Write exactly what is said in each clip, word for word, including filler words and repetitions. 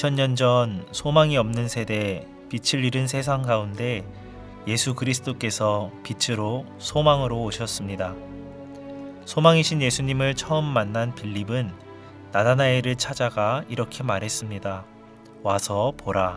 이천 년 전 소망이 없는 세대, 빛을 잃은 세상 가운데 예수 그리스도께서 빛으로 소망으로 오셨습니다. 소망이신 예수님을 처음 만난 빌립은 나다나엘을 찾아가 이렇게 말했습니다. 와서 보라.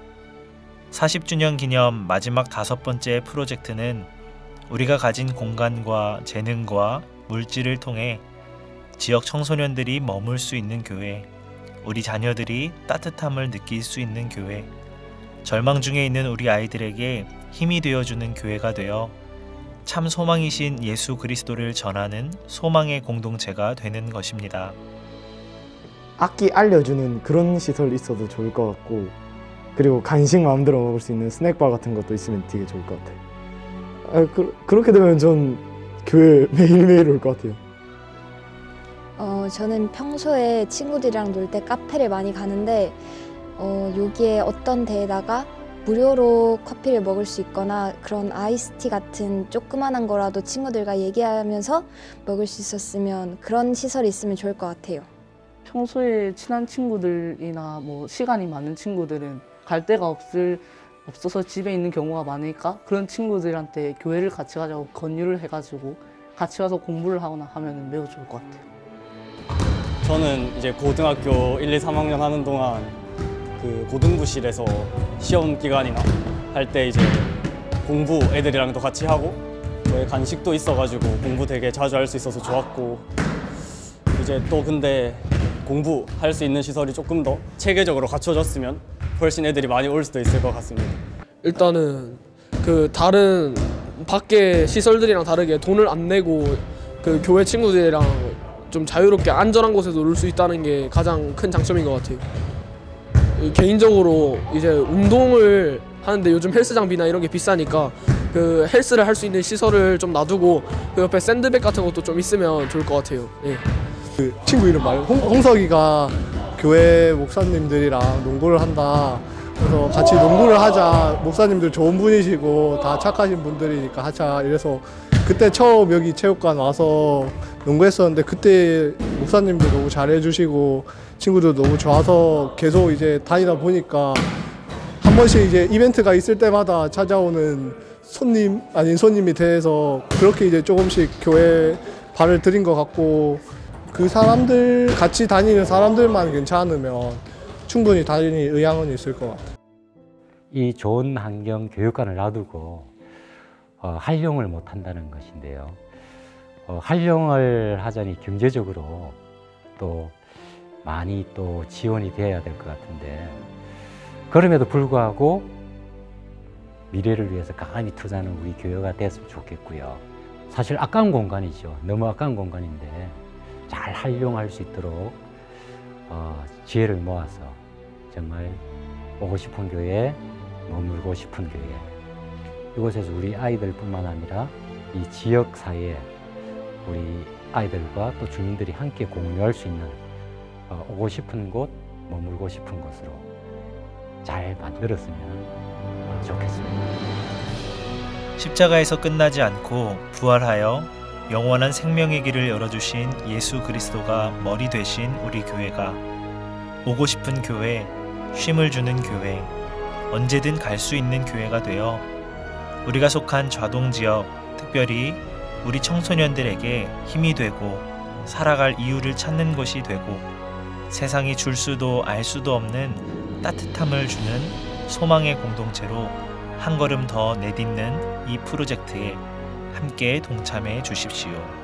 사십 주년 기념 마지막 다섯 번째 프로젝트는 우리가 가진 공간과 재능과 물질을 통해 지역 청소년들이 머물 수 있는 교회, 우리 자녀들이 따뜻함을 느낄 수 있는 교회, 절망 중에 있는 우리 아이들에게 힘이 되어주는 교회가 되어 참 소망이신 예수 그리스도를 전하는 소망의 공동체가 되는 것입니다. 악기 알려주는 그런 시설이 있어도 좋을 것 같고, 그리고 간식 마음대로 먹을 수 있는 스낵바 같은 것도 있으면 되게 좋을 것 같아요. 아, 그, 그렇게 되면 전 교회 매일매일 올 것 같아요. 어, 저는 평소에 친구들이랑 놀 때 카페를 많이 가는데 어, 여기에 어떤 데에다가 무료로 커피를 먹을 수 있거나 그런 아이스티 같은 조그만한 거라도 친구들과 얘기하면서 먹을 수 있었으면, 그런 시설이 있으면 좋을 것 같아요. 평소에 친한 친구들이나 뭐 시간이 많은 친구들은 갈 데가 없을, 없어서 집에 있는 경우가 많으니까 그런 친구들한테 교회를 같이 가자고 권유를 해가지고 같이 가서 공부를 하거나 하면 매우 좋을 것 같아요. 저는 이제 고등학교 일, 이, 삼 학년 하는 동안 그 고등부실에서 시험 기간이나 할 때 이제 공부 애들이랑도 같이 하고 뭐 간식도 있어가지고 공부 되게 자주 할 수 있어서 좋았고, 이제 또 근데 공부할 수 있는 시설이 조금 더 체계적으로 갖춰졌으면 훨씬 애들이 많이 올 수도 있을 것 같습니다. 일단은 그 다른 밖에 시설들이랑 다르게 돈을 안 내고 그 교회 친구들이랑 좀 자유롭게 안전한 곳에서 놀 수 있다는 게 가장 큰 장점인 것 같아요. 개인적으로 이제 운동을 하는데 요즘 헬스 장비나 이런 게 비싸니까 그 헬스를 할 수 있는 시설을 좀 놔두고 그 옆에 샌드백 같은 것도 좀 있으면 좋을 것 같아요. 예. 그 친구 이름 말고 홍, 홍석이가 교회 목사님들이랑 농구를 한다. 그래서 같이 농구를 하자. 목사님들 좋은 분이시고 다 착하신 분들이니까 하자. 이래서 그때 처음 여기 체육관 와서 농구했었는데 그때 목사님도 너무 잘해주시고 친구도 너무 좋아서 계속 이제 다니다 보니까 한 번씩 이제 이벤트가 있을 때마다 찾아오는 손님 아닌 손님이 돼서 그렇게 이제 조금씩 교회에 발을 들인 것 같고, 그 사람들 같이 다니는 사람들만 괜찮으면 충분히 다닐 의향은 있을 것 같아요. 이 좋은 환경 교육관을 놔두고 어, 활용을 못 한다는 것인데요. 어, 활용을 하자니 경제적으로 또 많이 또 지원이 되어야 될 것 같은데, 그럼에도 불구하고 미래를 위해서 강하게 투자하는 우리 교회가 됐으면 좋겠고요. 사실 아까운 공간이죠. 너무 아까운 공간인데 잘 활용할 수 있도록 어, 지혜를 모아서 정말 오고 싶은 교회, 머물고 싶은 교회, 이곳에서 우리 아이들뿐만 아니라 이 지역 사회에 우리 아이들과 또 주민들이 함께 공유할 수 있는 어, 오고 싶은 곳, 머물고 싶은 곳으로 잘 만들었으면 좋겠습니다. 십자가에서 끝나지 않고 부활하여 영원한 생명의 길을 열어주신 예수 그리스도가 머리 되신 우리 교회가 오고 싶은 교회, 쉼을 주는 교회, 언제든 갈 수 있는 교회가 되어 우리가 속한 좌동지역, 특별히 우리 청소년들에게 힘이 되고 살아갈 이유를 찾는 것이 되고 세상이 줄 수도 알 수도 없는 따뜻함을 주는 소망의 공동체로 한 걸음 더 내딛는 이 프로젝트에 함께 동참해 주십시오.